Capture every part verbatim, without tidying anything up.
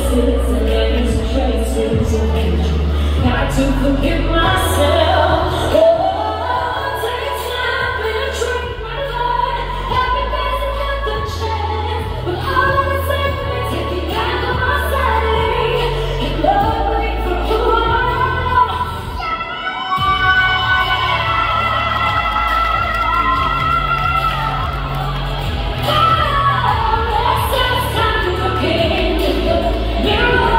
faces and endless traces of hatred. Got to forgive myself. Oh, take time, penetrate my life. Happy days and got the chance, but all of a sudden take it back on my sanity. And love me for who I am. Oh, it's time to look into the mirror.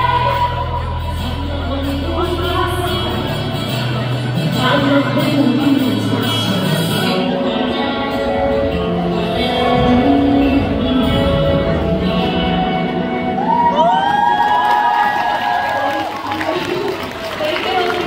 I'm not